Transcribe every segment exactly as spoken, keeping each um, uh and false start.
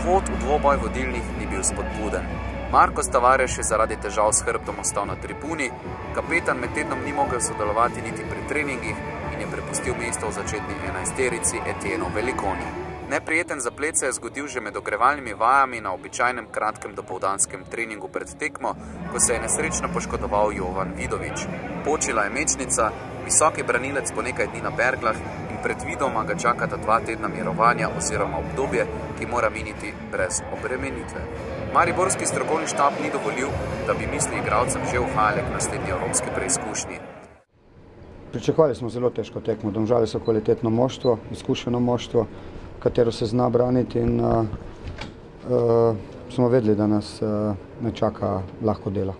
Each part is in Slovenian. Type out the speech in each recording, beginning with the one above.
Uvod v dvoboj vodilnih ni bil spodbuden. Marko Tavares je zaradi težav s hrbtom ostal na tribuni, kapetan med tednom ni mogel sodelovati niti pri treningih in je prepustil mesto v začetni enajsterici Etienu Velikoni. Neprijeten zaplet se je zgodil že med ogrevalnimi vajami na običajnem kratkem dopoldanskem treningu pred tekmo, ko se je nesrečno poškodoval Jovan Vidovič. Počila je mečnica, visoki branilec po nekaj dni na berglah in predvidoma ga čakata dva tedna mirovanja oziroma obdobje, ki mora miniti brez obremenitve. Mariborski strokovni štab ni dovolil, da bi misli igralcem že uhajale k naslednji evropski preizkušnji. Pričakovali smo zelo težko tekmo. Domžale so kvalitetno moštvo, izkušeno moštvo, katero se zna braniti in uh, uh, smo vedeli, da nas uh, ne čaka lahko delo.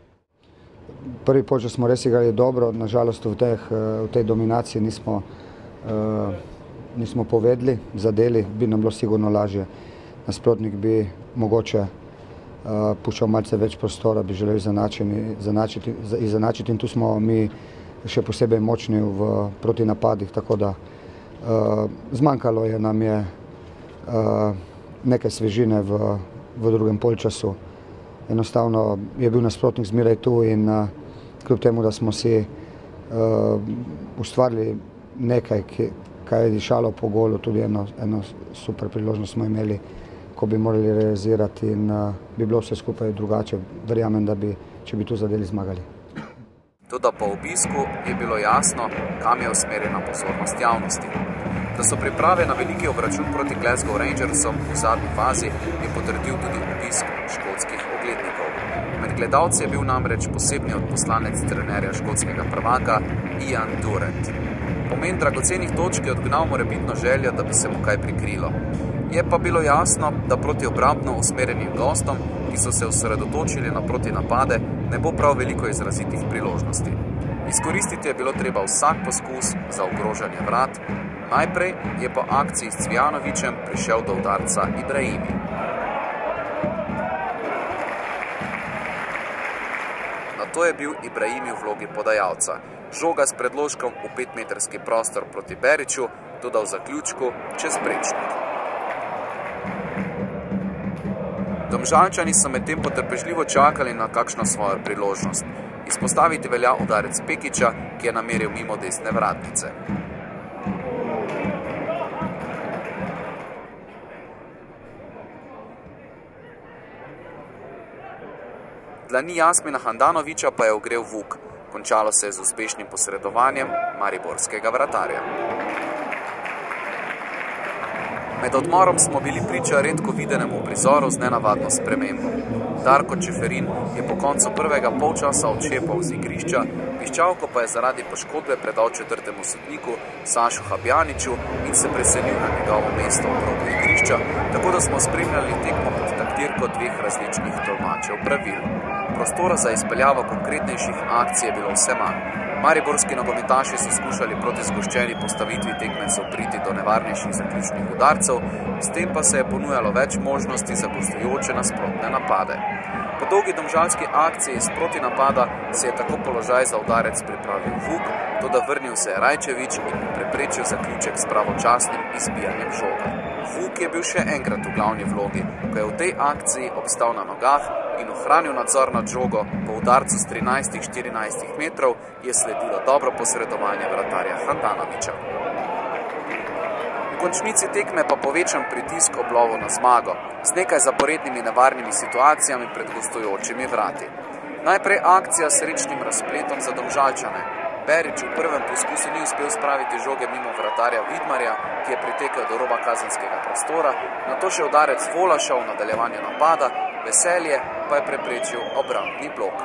Prvi polčas smo res igrali dobro, nažalost v, teh, uh, v tej dominaciji nismo, uh, nismo povedli, zadeli, bi nam bilo sigurno lažje. Nasprotnik bi mogoče uh, puščal malce več prostora, bi želeli zanačiti, izenačiti in tu smo mi še posebej močni v protinapadih, tako da Uh, zmanjkalo je nam je uh, nekaj svežine v, v drugem polčasu. Enostavno je bil nasprotnik zmeraj tu in uh, kljub temu, da smo si uh, ustvarili nekaj, ki, kaj je dišalo po golu, tudi eno, eno super priložnost smo imeli, ko bi morali realizirati in uh, bi bilo vse skupaj drugače. Verjamem, da bi, če bi tu zadeli, zmagali. Toda po obisku je bilo jasno, kam je usmerjena pozornost javnosti. Da so priprave na veliki obračun proti Glasgow Rangersom v zadnji fazi, je potrdil tudi obisk škotskih oglednikov. Med gledalci je bil namreč posebni odposlanec trenerja škotskega prvaka Ian Durrant. Pomen dragocenih točk je odgnal morebitno željo, da bi se mu kaj prikrilo. Je pa bilo jasno, da proti obrambno usmerjenim gostom, ki so se osredotočili na protinapade, ne bo prav veliko izrazitih priložnosti. Izkoristiti je bilo treba vsak poskus za ogrožanje vrat. Najprej je po akciji s Cvijanovićem prišel do udarca Ibrahimi. Nato je bil Ibrahimi v vlogi podajalca. Žoga s predložkom v petmetrski prostor proti Beriću, toda v zaključku čez prečnik. Domžalčani so medtem potrpežljivo čakali na kakšno svojo priložnost. Izpostaviti velja udarec Pekića, ki je nameril mimo desne vratnice. Dlani Jasmina Handanovića pa je ogrel Vuk. Končalo se je z uspešnim posredovanjem mariborskega vratarja. Med odmorom smo bili priča redko videnemu prizoru z nenavadno spremembo. Darko Čeferin je po koncu prvega polčasa odšepal z igrišča, piščalko pa je zaradi poškodbe predal četrtemu sodniku Sašu Habjaniću in se preselil na njegovo mesto v robu igrišča, tako da smo spremljali tekmo pod taktirko dveh različnih tolmačev pravil. Prostora za izpeljavo konkretnejših akcij je bilo vse manj. Mariborski nogometaši so skušali proti zgoščeni postavitvi tekmecev priti do nevarnejših zaključnih udarcev, s tem pa se je ponujalo več možnosti za gostujoče nasprotne napade. Po dolgi domžalski akciji iz protinapada se je tako položaj za udarec pripravil Vuk, toda vrnil se je Rajčević in mu preprečil zaključek s pravočasnim izbijanjem žoga. Vuk je bil še enkrat v glavni vlogi, ko je v tej akciji obstal na nogah in ohranil nadzor nad žogo. Po udarcu s trinajstih štirinajstih metrov je sledilo dobro posredovanje vratarja Handanovića. V končnici tekme pa povečan pritisk ob lovu na zmago, s nekaj zaporednimi nevarnimi situacijami pred gostujočimi vrati. Najprej akcija s srečnim razpletom za Domžalčane. Berić v prvem poskusu ni uspel spraviti žoge mimo vratarja Vidmarja, ki je pritekel do roba kazenskega prostora, nato še udarec Volaša v nadaljevanju napada, Veselje pa je preprečil obrambni blok.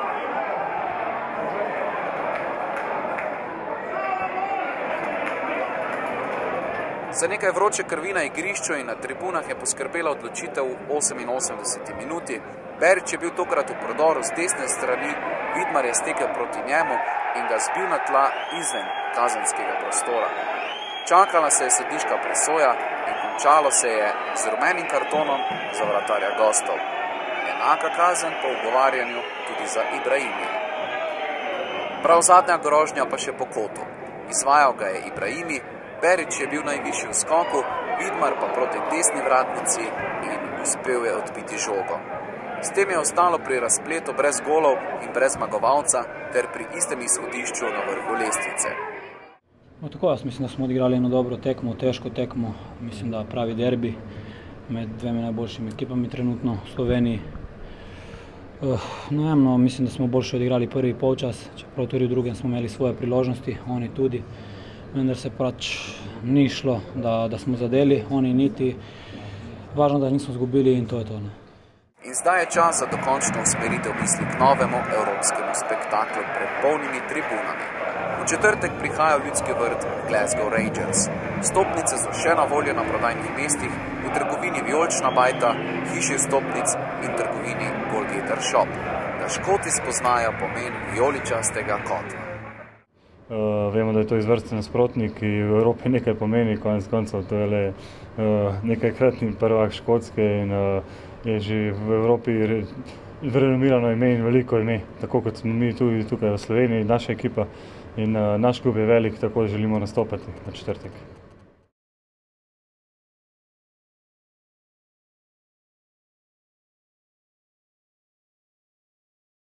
Za nekaj vroče krvi na igrišču in na tribunah je poskrbela odločitev v oseminosemdeseti minuti. Berić je bil tokrat v prodoru z desne strani, Vidmar je stekel proti njemu in ga zbil na tla izven kazenskega prostora. Čakala se je sodniška presoja in končalo se je z rumenim kartonom za vratarja gostov. Enaka kazen po ugovarjanju tudi za Ibrahimi. Prav zadnja grožnja pa še po kotu. Izvajal ga je Ibrahimi, Berić je bil najvišji v skoku, Vidmar pa proti desni vratnici in uspel je odbiti žogo. S tem je ostalo pri razpletu brez golov in brez zmagovalca ter pri istem izhodišču na vrhu lestvice. No, tako, jaz mislim, da smo odigrali eno dobro tekmo, težko tekmo. Mislim, da pravi derbi med dvema najboljšimi ekipami trenutno v Sloveniji. Uh, no, vem, no, mislim, da smo boljše odigrali prvi polčas, čeprav tudi v drugem smo imeli svoje priložnosti, oni tudi. Vendar se pač ni šlo, da, da smo zadeli, oni niti. Važno, da nismo izgubili in to je to. Ne. In zdaj je čas za dokončno usmeritev misli k novemu evropskemu spektaklu pred polnimi tribunami. V četrtek prihaja v Ljudski vrt Glasgow Rangers. Stopnice so še na voljo na prodajnih mestih v trgovini Vijolična bajta, hiši vstopnic in trgovini Goalgetter Shop, da Škoti spoznajo pomen vijoličastega kotla. Uh, vemo, da je to izvrsten nasprotnik, ki v Evropi nekaj pomeni, konec koncev to je le uh, nekajkratni prvak Škotske in uh, je že v Evropi renomirano ime in veliko ime, tako kot smo mi tudi tukaj v Sloveniji, naša ekipa in uh, naš klub je velik, tako želimo nastopati na četrtek.